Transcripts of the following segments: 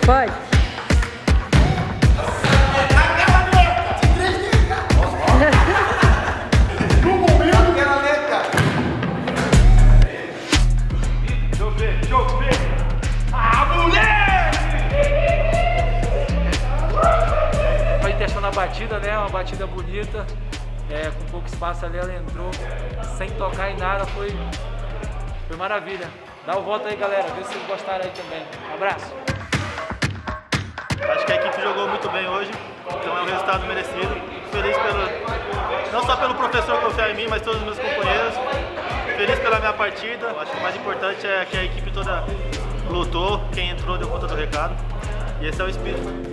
Vai! Vai testando a batida, né? Uma batida bonita, com pouco espaço ali ela entrou, sem tocar em nada, foi maravilha. Dá o voto aí, galera, vê se vocês gostaram aí também. Um abraço! Acho que a equipe jogou muito bem hoje, então é um resultado merecido. Fico feliz não só pelo professor confiar em mim, mas todos os meus companheiros. Feliz pela minha partida. Acho que o mais importante é que a equipe toda lutou, quem entrou deu conta do recado. E esse é o espírito.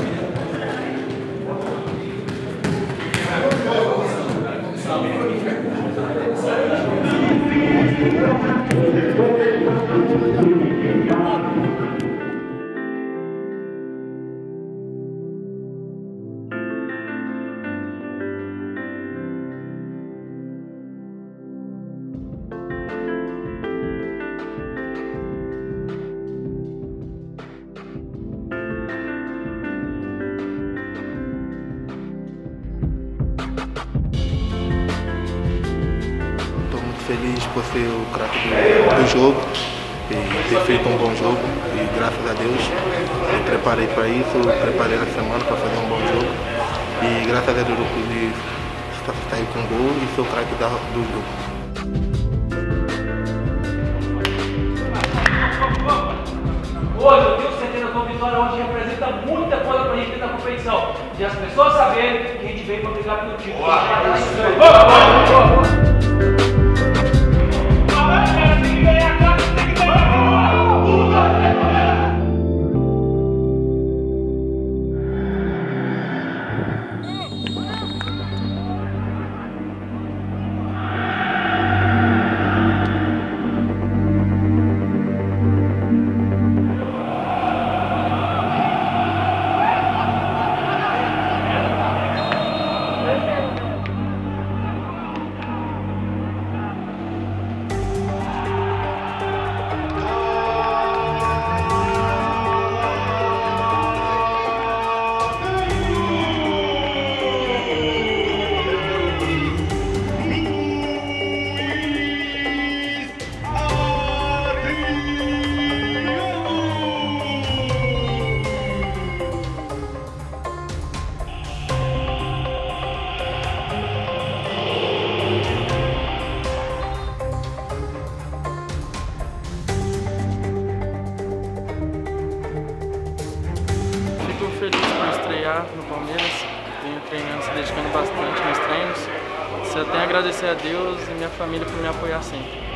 Feliz por ser o craque do jogo e ter feito um bom jogo e graças a Deus me preparei para isso, preparei na semana para fazer um bom jogo e graças a Deus eu pude sair com gol e ser o craque do jogo. Hoje eu tenho certeza que a vitória hoje representa muita coisa para a gente dentro da competição. E as pessoas saberem que a gente veio para brigar pelo título. Fico feliz por estrear no Palmeiras, venho treinando, se dedicando bastante nos treinos. Só tenho a agradecer a Deus e minha família por me apoiar sempre.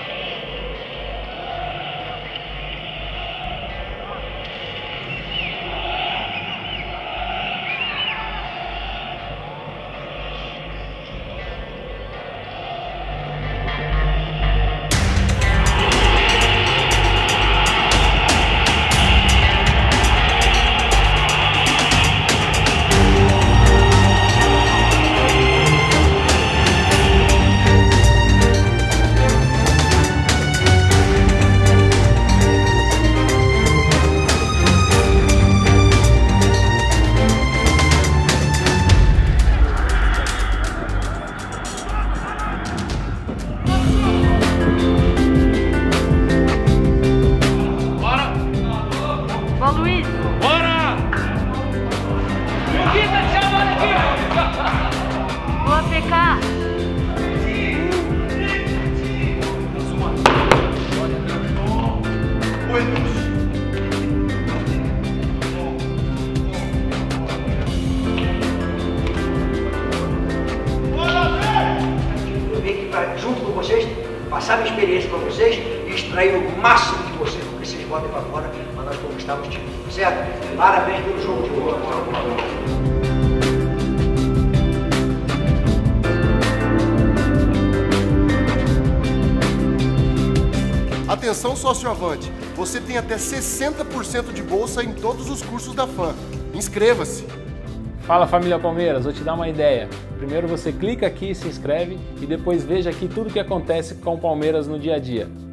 Luiz! Bora! O que tá te chamando aqui? Boa, PK! Eu vim aqui pra, junto com vocês, passar minha experiência para vocês e extrair o máximo de vocês, porque vocês botem para fora para nós conquistarmos o título. Certo? Parabéns pelo jogo de hoje. Atenção, sócio-avante, você tem até 60% de bolsa em todos os cursos da FAM. Inscreva-se! Fala, família Palmeiras, vou te dar uma ideia. Primeiro você clica aqui e se inscreve e depois veja aqui tudo o que acontece com o Palmeiras no dia a dia.